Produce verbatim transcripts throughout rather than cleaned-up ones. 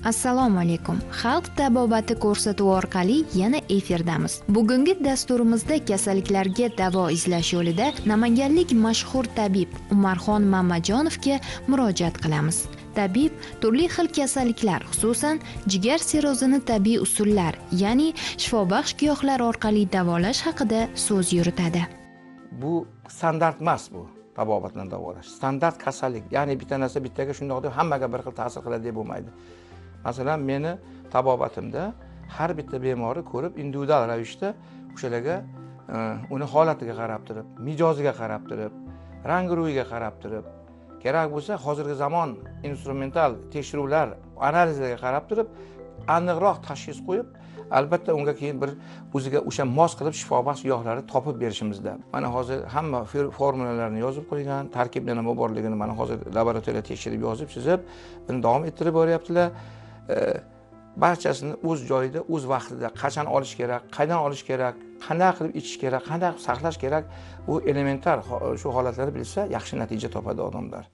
Assalomu alaykum. Xalq tabobati ko'rsatuvi orqali yana efirdamiz. Bugungi dasturimizda kasalliklarga davo izlash yo'lida namanganlik mashhur tabib Umarxon Mamajonovga murojaat qilamiz. Tabib turli xil kasalliklar, xususan jigar sirrozini tabiiy usullar, ya'ni shifobaxsh giyohlar orqali davolash haqida so'z yuritadi. Bu standart emas bu. Tabobatni davolash. Standart kasallik, ya'ni bitta narsa bittaga shundoq deb hammaga bir xil ta'sir qiladi deb bo'lmaydi. Masalan, meni tabobatimda har bitta bemorni ko'rib, individual ravishda o'shalarga uni holatiga qarab turib, mijoziga qarab turib, rang-ruhiga qarab turib, kerak bo'lsa hozirgi zamon instrumental tekshiruvlar, analizlarga qarab turib, aniqroq tashxis qo'yib, albatta unga keyin bir o'ziga o'sha mos qilib shifobaxsh giyohlarni topib berishimizda. Mana hozir hamma formulalarni yozib qo'ygan, tarkibda nima borligini mana hozir laboratoriyada tekshirib yozib, chizib, buni davom ettirib boryaptilar. Barchasini o'z joyida, o'z vaqtida qachon olish kerak, qaydan olish kerak, qanday qilib ichish kerak, qanday qilib saqlash kerak, bu elementar shu holatlarni bilsa, yaxshi natija topadi odamlar.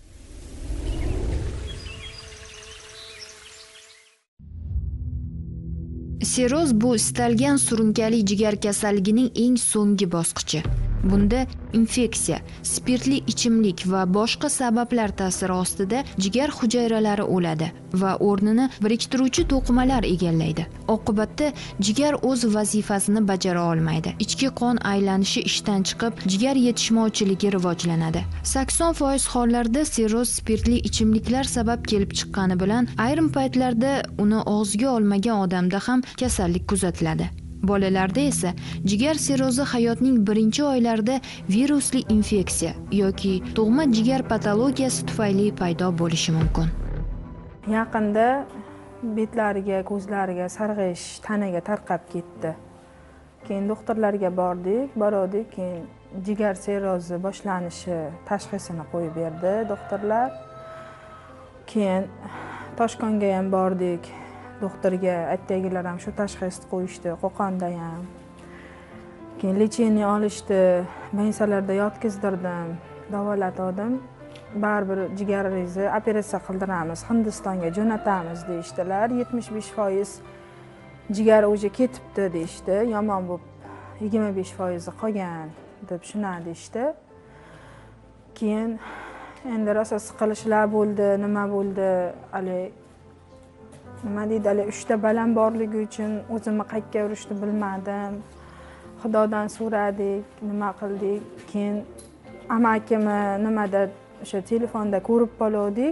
Sirroz bu istalgan surunkali jigar kasalligining eng so'nggi bosqichi. Bunda infeksiya, spirtli ichimlik va boshqa sabablar ta'siri ostida jigar hujayralari o'ladi va o'rnini biriktiruvchi to'qimalar egallaydi. Oqibatda jigar o'z vazifasini bajara olmaydi. Ichki qon aylanishi ishdan chiqib, jigar yetishmovchiligi rivojlanadi. sakson foiz hollarda sirroz spirtli ichimliklar sabab kelib chiqqani bilan ayrim paytlarda uni og'ziga olmagan odamda ham kasallik kuzatiladi. Bolalarda esa jigar sirrozi hayotning birinchi oylarida virusli infeksiya yoki tug'ma jigar patologiyasi tufayli paydo bo'lishi mumkin. Yaqinda betlariga, ko'zlariga sarg'ish tanaga tarqab ketdi. Keyin doktorlarga bordik, bordik, keyin jigar sirrozi boshlanishi tashxisini qo'yib berdi doktorlar. Keyin Toshkentga ham bordik. Doktorga aytdilar ham shu tashxisni qo'yishdi, Qo'qonda ham. Keyin lecheniya olishdi, больницаlarda yotkizdirdim, davolatdim. Baribir jigaringizni operatsiya qildiramiz, Hindistonga jo'natamiz deyishdilar. yetmish besh foiz jigar o'zi ketibdi deyishdi. Yomon bo'lib yigirma besh foiz qolgan deb shuna deyishdi. Keyin endi rosa siqilishlar bo'ldi, nima bo'ldi, hali nima deydi, hali uchta balam borligi uchun o'zimni qayerga urishni bilmadim. Xudodan so'radik, nima qildik. Keyin amakimni nimada o'sha telefonda ko'rib qoldik.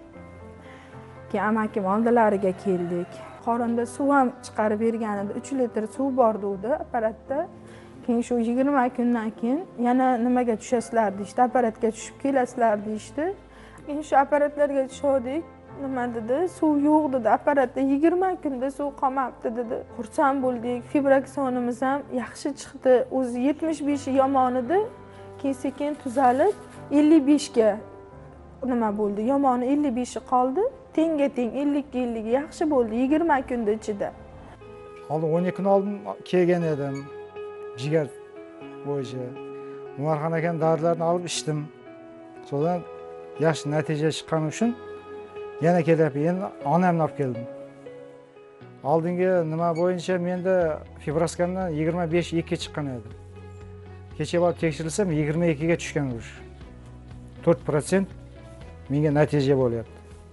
Keyin amakim oldilariga keldik. Qorinda suv ham chiqarib bergan edi, uch litr suv bor edi apparatda. Keyin shu yigirma kundan keyin yana nimaga tushasizlar deydi, apparatga tushib kelasizlar deydi. Keyin shu apparatlarga tushdik. Nima dedi? Suv yo'q dedi. Apparatda yigirma kunda suv qolmabdi dedi. Xursand bo'ldik. Fibraksonimiz ham yaxshi chiqdi. O'zi yetmish besh yomon edi. Keyin sekin tuzalib ellik besh ga nima bo'ldi? Yomoni ellik besh qoldi. Tenga teng ellik ga ellik yaxshi bo'ldi yigirma kunda ichida. Oldin o'n ikki kun oldin kelgan edim. Jigar bo'yicha. Umarxon akam dorilarni olib ichdim. So'dan yaxshi natija chiqqani uchun yana kelyapti. Endi onamni olib keldim. Oldingi nima bo'yicha menda fibroskandan yigirma besh ikki chiqqan edi. Kecha borib tekshirilsam yigirma ikki ga tushgan urush. to'rt prosent menga natija bo'lyapti.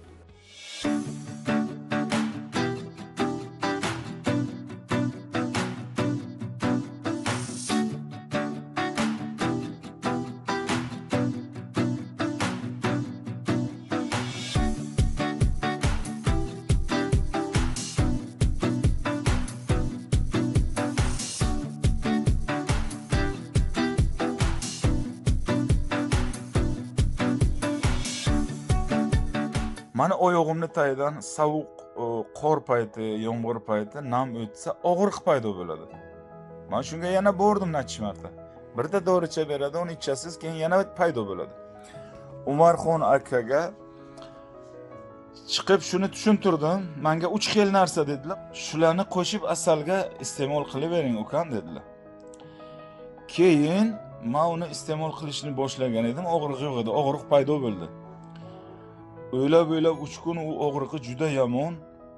Mana oyog'imni tagidan sovuq qor payti, yomg'ir payti nam o'tsa og'riq paydo bo'ladi. Men shunga yana bordim necha marta. Birda doricha beradi, uni ichasiz, keyin yana paydo bo'ladi. Umarxon akaga chiqib shuni tushuntirdim. Menga uch xil narsa dedilar. Shularni qo'shib asalga iste'mol qilavering ukan dedilar. Keyin men uni iste'mol qilishni boshlagan edim, og'riq yo'q edi, og'riq paydo bo'ldi. O'ylab o'ylab uch kun u og'riqi juda yomon,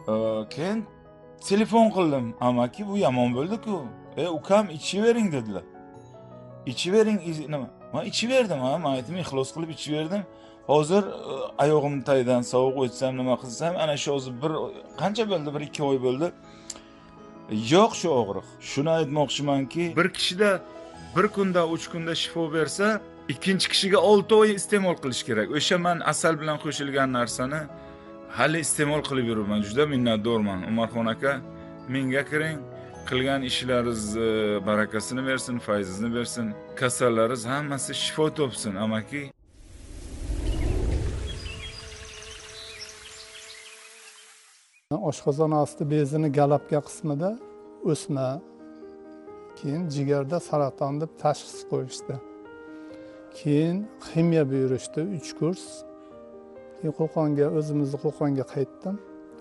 keyin telefon qildim, amaki bu yomon bo'ldi-ku. E ukam ichivering dedilar. Ichivering nima? Men ichiverdim, ha, men aytdim, ixlos qilib ichiverdim. Hozir oyog'im taydan sovuq o'tsam, nima qilsam, ana shu hozir bir qancha bo'ldi? bir ikki oy bo'ldi. Yo'q shu og'riq. Shuni aytmoqchimanki, bir kishida bir kunda, uch kunda shifo bersa, ikkinchi kishiga olti oy iste'mol qilish kerak. O'sha men asal bilan qo'shilgan narsani hali iste'mol qilib yuribman. Juda minnatdorman. Umarxon aka, menga kiring. Qilgan ishlaringiz barakasini bersin, fayzini bersin. Kasallaringiz hammasi shifo topsin, amaki. Oshqozon osti bezini galapga qismida o'sma, keyin jigarda saraton deb tashxis qo'yishdi. Keyin ximiya buyurishdi uch kurs. Keyin Qo'qonga, o'zimizni Qo'qonga qaytdim.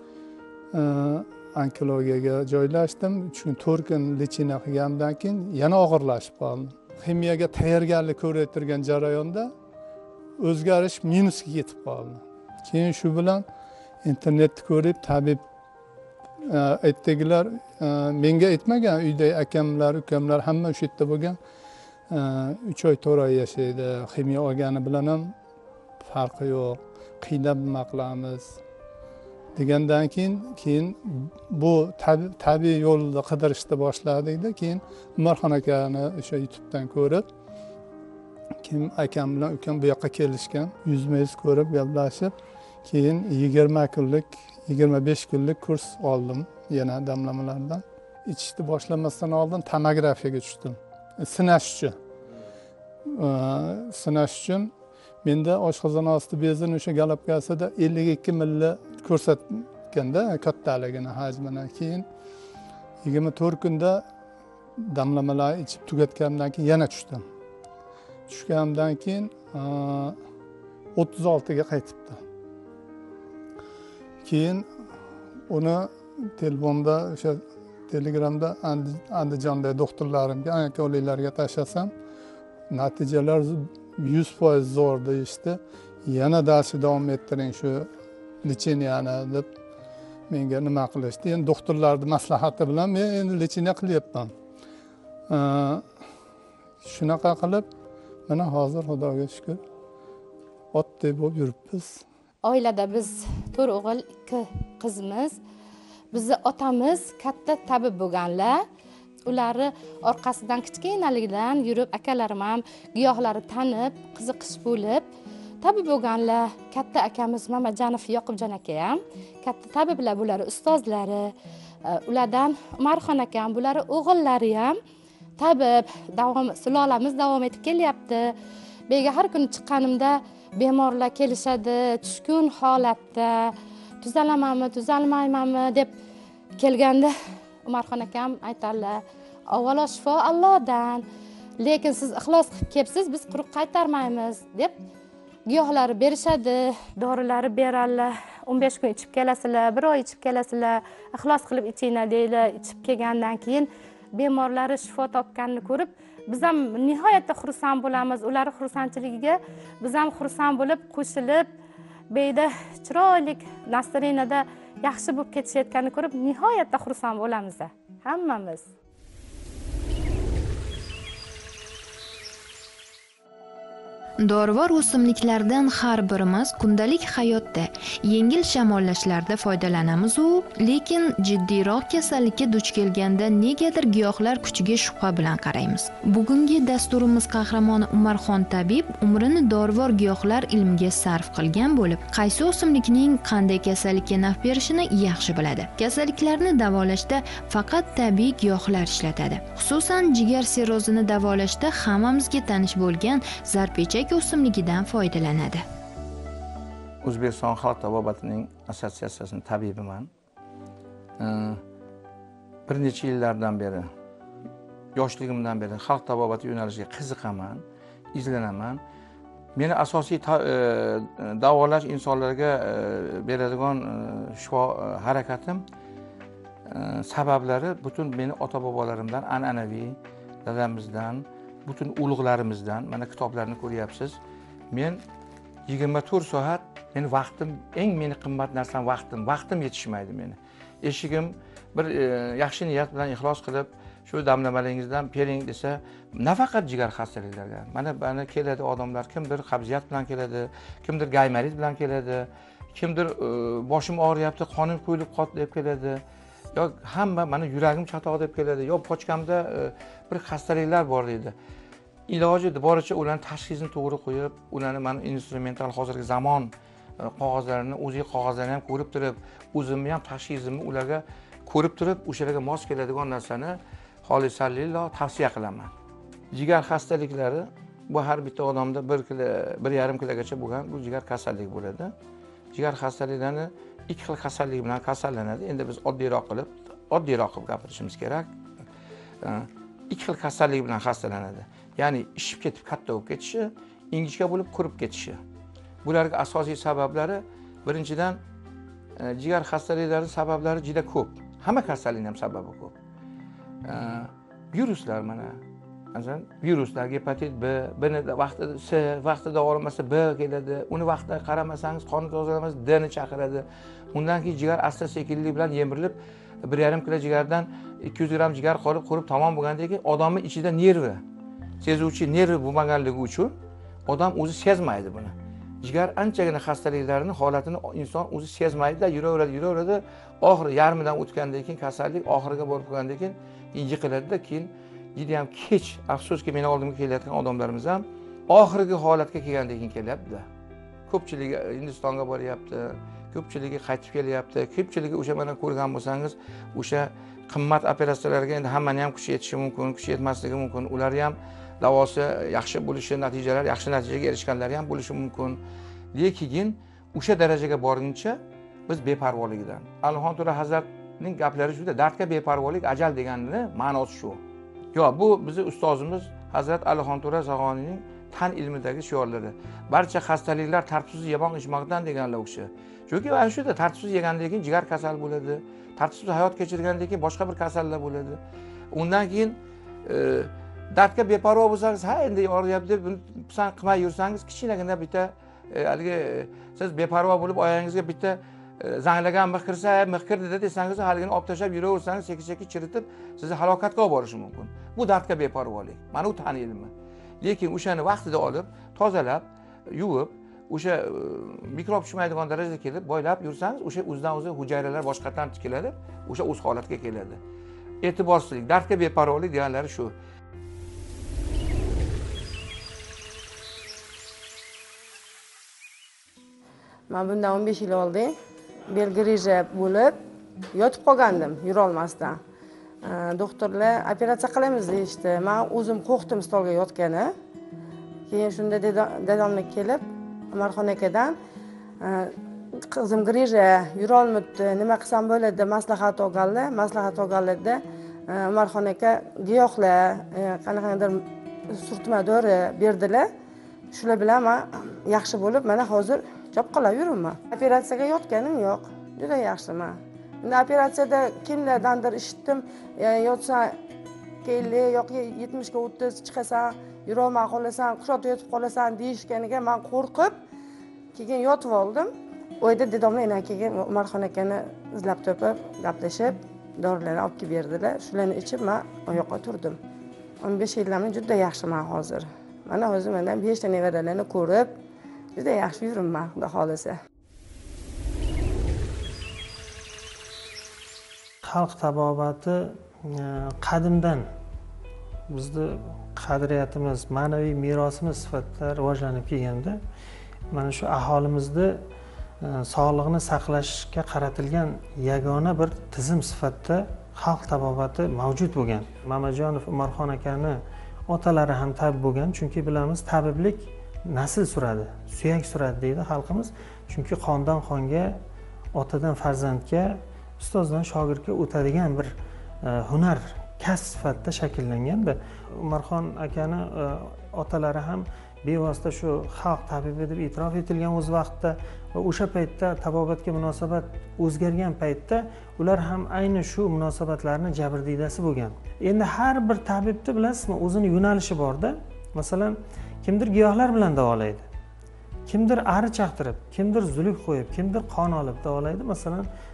Onkologiyaga joylashdim. uch kun, to'rt kun lechina qilgandan keyin yana og'irlashib qoldim. Ximiyaga tayyorgarlik ko'rayotgan jarayonda o'zgarish minusga yetib qoldi. Keyin shu bilan internetni ko'rib, tabib aytdilar, menga aytmagan, uyda akamlar, ukamlar hamma o'sha yerda bo'lgan. uch oy, to'rt oy yashaydi. Ximiya olgani bilan ham farqi yo'q. Qiynab nima qilamiz degandan keyin keyin bu tabiiy yo'lda qidirishni boshladik-da. Keyin Umarxon akani o'sha YouTube'dan ko'rib, keyin akam bilan ukam bu yoqqa kelishgan. Yuzma-yuz ko'rib, gaplashib, keyin yigirma kunlik, yigirma besh kunlik kurs oldim yana damlamalardan. Ichishni boshlamasdan oldin tomografiyaga tushdim. Sinash uchun. Sinash uchun menda oshqozon osti bezini o'sha galapkasida ellik ikki milli ko'rsatganda kattaligini, hajmini. Keyin yigirma to'rt kunda damlamalar ichib tugatgandan keyin yana tushdim. Tushgandan keyin o'ttiz oltiga qaytibdi. Keyin uni telefonda o'sha Telegramda Andijonda doktorlarimga, onkologlarga tashlasam, natijalar yuz foiz zo'r deyishdi. Yana darsni davom ettiring shu lecheniyani deb menga nima qilishdi. Endi doktorlarning maslahati bilan men endi lecheniya qilyapman. Shunaqa qilib, mana hozir Xudoga shukr, otdek bo'lib yuribmiz. Oilada biz to'rt o'g'il, ikki qizimiz. Bizni otamiz katta tabib bo'lganlar. Ularni orqasidan kichkinalikdan yurib, akalarim ham giyohlarni tanib, qiziqish bo'lib tabib bo'lganlar. Katta akamiz Mamajonov Yoqubjon aka ham katta tabiblar, bular ustozlari. Ulardan Umarxon akam, bular o'g'illari ham tabib, davom sulolamiz davom etib kelyapti. Bega har kuni chiqqanimda bemorlar kelishadi, tushkun holatda, tuzalamanmi, tuzalmaymanmi deb kelganda Umarxon akam aytadilar, avvalo shifo Allohdan, lekin siz ixlos qilib kelibsiz, biz quruq qaytarmaymiz deb giyohlarni berishadi, dorilarni beradilar. o'n besh kun ichib kelasizlar, bir oy ichib kelasizlar, ixlos qilib ichinglar deylar. Ichib kelgandan keyin bemorlari shifo topganini ko'rib, biz ham nihoyatda xursand bo'lamiz. Ular xursandchiligiga biz ham xursand bo'lib, qo'shilib, beyda chiroyli nastoreniyada yaxshi bo'lib ketishayotganini ko'rib, nihoyatda xursand bo'lamiz hammamiz. Dorivor o'simliklardan har birimiz kundalik hayotda yengil shamollashlarda foydalanamiz u, lekin jiddiyroq kasallikka duch kelganda negadir giyohlar kuchiga shubha bilan qaraymiz. Bugungi dasturimiz qahramoni Umarxon tabib umrini dorivor giyohlar ilmiga sarf qilgan bo'lib, qaysi o'simlikning qanday kasallikka naf berishini yaxshi biladi. Kasalliklarni davolashda faqat tabiiy giyohlar ishlatadi. Xususan jigar sirrozini davolashda hammamizga tanish bo'lgan zarpechak o'simligidan foydalanadi. O'zbekiston xalq tabobatining assotsiatsiyasining tabibiman. Bir necha yillardan beri, yoshligimdan beri xalq tabobati yo'nalishiga qiziqaman, izlanaman. Meni asosiy davolash insonlarga beradigan shifo harakatim sabablari butun meni ota-bobolarimdan, an'anaviy dadamizdan, butun ulug'larimizdan, mana kitoblarni ko'ryapsiz. Men yigirma to'rt soat, meni vaqtim, eng meni qimmat narsam vaqtim, vaqtim yetishmaydi meni. eshigim bir yaxshi niyat bilan ixlos qilib shu damlamalingizdan bering desa, nafaqat jigar xastaliklarga, mana mana keladi odamlar, kimdir qabziyat bilan keladi, kimdir gaymarit bilan keladi, kimdir boshim og'riyapti, qonim quyilib qoldi deb keladi. Yo hamma mana yuragim chatoq deb keladi, yo pochkamda bir xastaliklar bor deydi. Iloji boricha ularning tashxisini to'g'ri qo'yib, ularni mana instrumental hozirgi zamon qog'ozlarini, o'zi qog'ozlarini ham ko'rib turib, o'zimni ham tashxisimni ularga ko'rib turib, o'shalarga mos keladigan narsani xolisallillo tavsiya qilaman. Jigar xastaliklari bu har bitta odamda bir kilo, bir yarim kilogacha bo'lgan bu jigar kasalligi bo'ladi. Jigar xastaliklarini ikki xil kasallik bilan kasallanadi. Endi biz oddiyroq qilib, oddiyroq qilib gapirishimiz kerak. Ikki xil kasallik bilan xastalanadi. Ya'ni ishib ketib katta bo'lib ketishi, ingichka bo'lib qurib ketishi. Bularga asosiy sabablari birinchidan jigar xastaliklari sabablari juda ko'p. Hamma kasallikning ham sababi ko'p. Viruslar mana, masalan, viruslar gepatit B, Bni vaqtida C, vaqtida olmasa B keladi. Uni vaqtida qaramasangiz qonni tozalamasa D ni chaqiradi. Undan keyin jigar asta sekinlik bilan yemirilib bir yarim kilo jigardan ikki yuz gramm jigar qolib qurib tamom bo'lgandan keyin odamning ichida nervi, sezuvchi nervi bo'lmaganligi uchun odam o'zi sezmaydi buni. Jigar anchagina xastaliklarning holatini inson o'zi sezmaydi, yuraveradi, yuraveradi. Oxiri yarmidan o'tgandan keyin kasallik oxiriga borib qolgandan keyin yiqiladida, keyin juda ham kech, afsuski meni oldimga kelayotgan odamlarimiz ham oxirgi holatga kelgandan keyin kelyapti. Ko'pchiligi Hindistonga boryapti, ko'pchiligi qaytib kelyapti. Ko'pchiligi o'sha mana ko'rgan bo'lsangiz, o'sha qimmat operatsiyalarga endi hammani ham kuchi yetishi mumkin, kuchi yetmasligi mumkin. Ular ham davosi yaxshi bo'lishi, natijalar yaxshi natijaga erishganlari ham bo'lishi mumkin. Lekin o'sha darajaga borguncha biz beparvoligidan. Allohonto'la Hazratning gaplari shuda, dardga beparvolik ajal deganini ma'nosi shu. Yo, bu bizni ustozimiz Hazrat Allohonto'la Zag'oniyning tan ilmidagi shiorlari. Barcha xastaliklar tartibsiz yomon ichmoqdan deganlar o'sha. Chunki ana shuda tartibsiz yegandan keyin jigar kasal bo'ladi, tartibsiz hayot kechirgandan keyin boshqa bir kasallar bo'ladi. Undan keyin dardga beparvo bo'lsangiz, ha endi og'riyapti deb pisand qilmay yursangiz, kichkinagina bitta haligi siz beparvo bo'lib oyog'ingizga bitta zanglagan mix kirsa, mix kirdi desangiz, haligini olib tashlab yuraversangiz, sekin-sekin chiritib sizni halokatga olib borishi mumkin. Bu dardga beparvolik. Mana u tan ilmi. Lekin o'shani vaqtida olib, tozalab, yuvib, o'sha mikrob tushmaydigan darajaga kelib, boylab yursangiz, o'sha o'zidan o'zi hujayralar boshqatdan tikiladi, o'sha o'z holatiga keladi. E'tiborsizlik, dardga beparvolik deganlari shu. Men bundan o'n besh yil oldin bel grija bo'lib yotib qolgandim, yura olmasdan. Doktorlar operatsiya qilamiz deyishdi. Men o'zim qo'rqdim stolga yotgani. Keyin shunda dadamga kelib, Umarxon akadan qizim grija yura olmayapti, nima qilsam bo'ladi deb maslahat olganlar. Maslahat olganlarda Umarxon aka giyohlar, qanaqadir surtma dori berdilar. Shular bilan men yaxshi bo'lib, mana hozir chop qolib yuribman. Operatsiyaga yotganim yo'q. Juda yaxshiman. Endi operatsiyada kimlardandir eshitdim, yotsan ellik yoki yetmishga o'ttiz chiqasan, yura olmay qolasan, qushotda yotib qolasan deyishganiga men qo'rqib, keyin yotib oldim. O yerda dadamlar yana keyin Umarxon akani izlab topib, gaplashib, dorilarni olib kelib berdilar. Shularni ichib men oyoqqa turdim. o'n besh yildan juda yaxshiman hozir. Mana o'zim mendan besh ta nevaralarni ko'rib, juda yaxshi yuribman, xudo xolisa. Xalq tabobati qadimdan bizni qadriyatimiz, ma'naviy merosimiz sifatida rivojlanib kelganda, mana shu aholimizni sog'lig'ini saqlashga qaratilgan yagona bir tizim sifatida xalq tabobati mavjud bo'lgan. Mamajonov Umarxon akani otalari ham tabib bo'lgan, chunki bilamiz, tabiblik nasl suradi, suyak suradi deydi xalqimiz. Chunki qondan qonga, otadan farzandga, ustozdan shogirdga o'tadigan bir hunar, kasb sifatida shakllanganda, Umarxon akani otalari ham bevosita shu xalq tabibi deb e'tirof etilgan o'z vaqtida va o'sha paytda tabobatga munosabat o'zgargan paytda ular ham ayni shu munosabatlarni jabrdiydasi bo'lgan. Endi har bir tabibni bilasizmi, o'zini yo'nalishi borda. Masalan, kimdir giyohlar bilan davolaydi, kimdir ari chaqtirib, kimdir zuluk qo'yib, kimdir qon olib davolaydi. Masalan,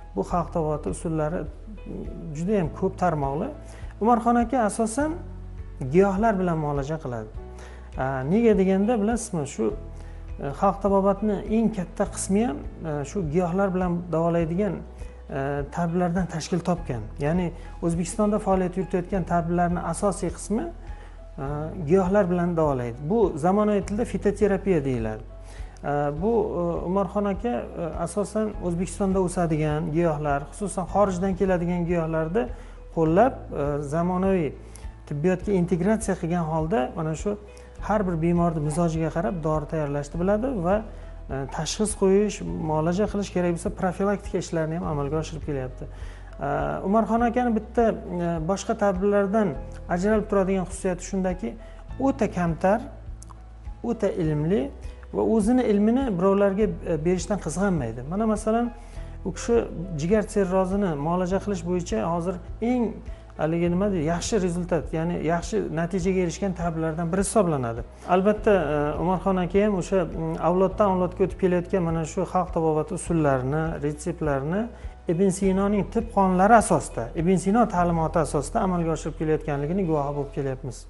bu xalq tabobati usullari juda ham ko'p tarmoqli. Umarxon aka asosan giyohlar bilan muolaja qiladi. Nega deganda bilasizmi, shu xalq tabobatni eng katta qismi ham shu giyohlar bilan davolaydigan tabiblardan tashkil topgan. Ya'ni O'zbekistonda faoliyat yuritayotgan tabiblarning asosiy qismi giyohlar bilan davolaydi. Bu zamonaviy tilda fitoterapiya deyiladi. Bu Umarxon aka asosan O'zbekistonda o'sadigan giyohlar, xususan xorijdan keladigan giyohlarni qo'llab zamonaviy tibbiyotga integratsiya qilgan holda mana shu har bir bemorning mizojiga qarab dori tayyorlashni biladi va tashxis qo'yish, muolaja qilish, kerak bo'lsa profilaktika ishlarini ham amalga oshirib kelyapti. Umarxon akaning bitta boshqa tabiblardan ajralib turadigan xususiyati shundaki, o'ta kamtar, o'ta ilmli va o'zini ilmini birovlarga berishdan qizg'anmaydi. Mana masalan, u kishi jigar sirrozini muolaja qilish bo'yicha hozir eng haligi nima deydi, yaxshi rezultat, ya'ni yaxshi natijaga erishgan tabiblardan biri hisoblanadi. Albatta, Umarxon aka ham o'sha avloddan avlodga o'tib kelayotgan mana shu xalq tabobati usullarini, retseptlarini Ibn Sinoning tib qonunlari asosida, Ibn Sino ta'limoti asosida amalga oshirib kelayotganligini guvohi bo'lib kelyapmiz.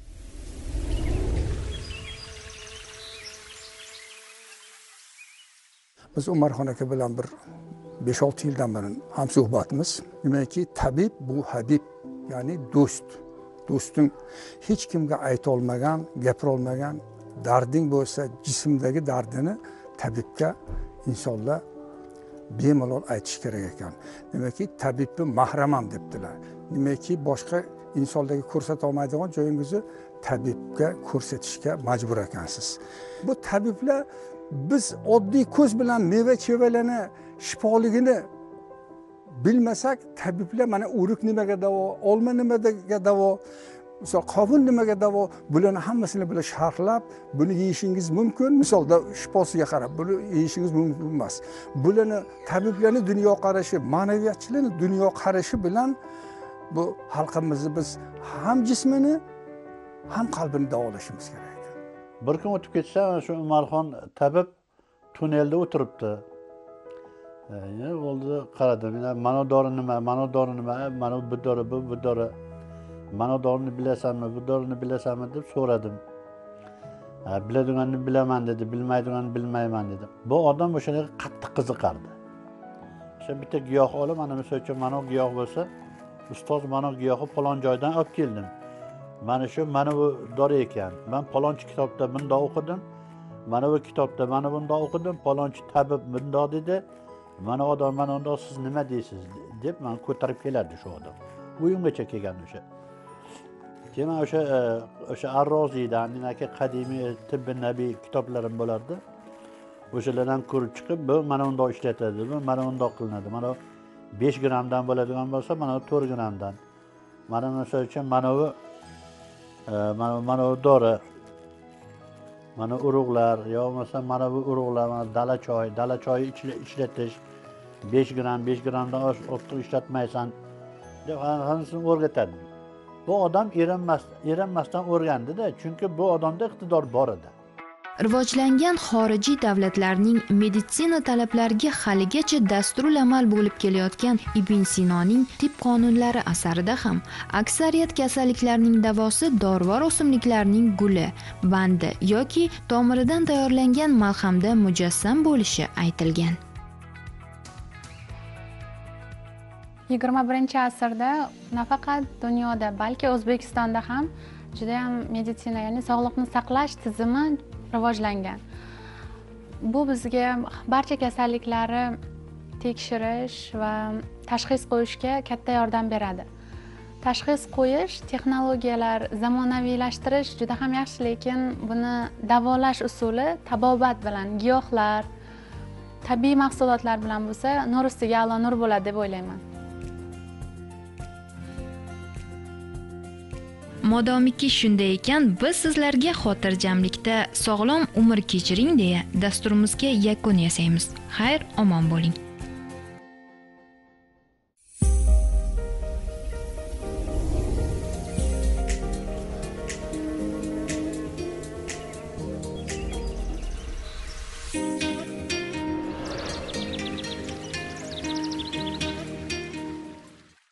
Biz Umarxon aka bilan bir besh olti yildan beri hamsuhbatmiz. Demakki, tabib bu habib, ya'ni do'st. Do'sting hech kimga ayta olmagan, gapira olmagan darding bo'lsa, jismdagi dardini tabibga insonlar bemalol aytish kerak ekan. Demakki, tabibni mahramam debdilar. Demakki, boshqa insonlarga ko'rsata olmaydigan joyingizni tabibga ko'rsatishga majbur ekansiz. Bu tabiblar biz oddiy ko'z bilan meva-chevalarni shifoligini bilmasak, tabiblar mana o'rik nimaga davo, olma nimaga davo, misol qovun nimaga davo, bularni hammasini bilan sharhlab, buni yeyishingiz mumkin, misolda shifosiga qarab, buni yeyishingiz mumkin emas. Bularni tabiblarning dunyoqarashi, ma'naviyatchilarning dunyoqarashi bilan bu xalqimizni biz ham jismini, ham qalbini davolashimiz kerak. Bir kun o'tib ketsa, shu Umarxon tabib tunnelda o'tiribdi. Ya bo'ldi, qaradim. Mana dori nima, mana dori nima, mana bu dori, bu bu dori. Mana dorini bilasanmi, bu dorini bilasanmi deb so'radim. Biladiganini bilaman dedi, bilmaydiganini bilmayman dedi. Bu odam o'shaga qattiq qiziqardi. O'sha bitta giyoh olib, mana misol uchun mana giyoh bo'lsa, ustoz mana giyohni falon joydan olib keldim. Mana shu mana bu dori ekan. Men falonchi kitobda bundoq o'qidim. Mana bu kitobda mana bundoq o'qidim. Falonchi tabib bundoq dedi. Mana odam mana undoq siz nima deysiz deb men ko'tarib kelardi shu odam. Uyimgacha kelgan o'sha. Keyin o'sha o'sha Ar-Roziydan, menaki qadimiy tibbiy nabiy kitoblarim bo'lardi. O'shalardan ko'rib chiqib, bu mana undoq ishlatadi, bu mana undoq qilinadi. Mana besh grammdan bo'ladigan bo'lsa, mana to'rt grammdan. Mana misol uchun mana bu mana mana dori, mana urug'lar, yo bo'lmasa mana bu urug'lar, mana dala choy, dala choyi ishlatish, besh gramm, besh grammdan ortiq ishlatmaysan deb hammasini o'rgatadi. Bu odam erinmas, erinmasdan o'rgandi-da, chunki bu odamda iqtidor bor edi. Rivojlangan xorijiy davlatlarning meditsina talablariga haligacha dasturul amal bo'lib kelayotgan Ibn Sinoning tib qonunlari asarida ham aksariyat kasalliklarning davosi dorivor o'simliklarning guli, bandi yoki tomiridan tayyorlangan malhamda mujassam bo'lishi aytilgan. yigirma birinchi asrda nafaqat dunyoda, balki O'zbekistonda ham juda ham meditsina, ya'ni sog'liqni saqlash tizimi rivojlangan. Bu bizga barcha kasalliklarni tekshirish va tashxis qo'yishga katta yordam beradi. Tashxis qo'yish, texnologiyalar zamonaviylashtirish juda ham yaxshi, lekin buni davolash usuli tabobat bilan, giyohlar, tabiiy mahsulotlar bilan bo'lsa, nur ustiga a'lo nur bo'ladi deb o'ylayman. Modomiki shunday ekan, biz sizlarga xotirjamlikda sog'lom umr kechiring deya dasturimizga yakun yasaymiz. Xayr, omon bo'ling.